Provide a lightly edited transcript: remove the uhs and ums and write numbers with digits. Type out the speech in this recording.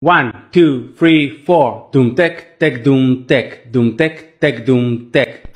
1, 2, 3, 4. Doom tech, tech, doom tech, doom tech, tech, doom tech.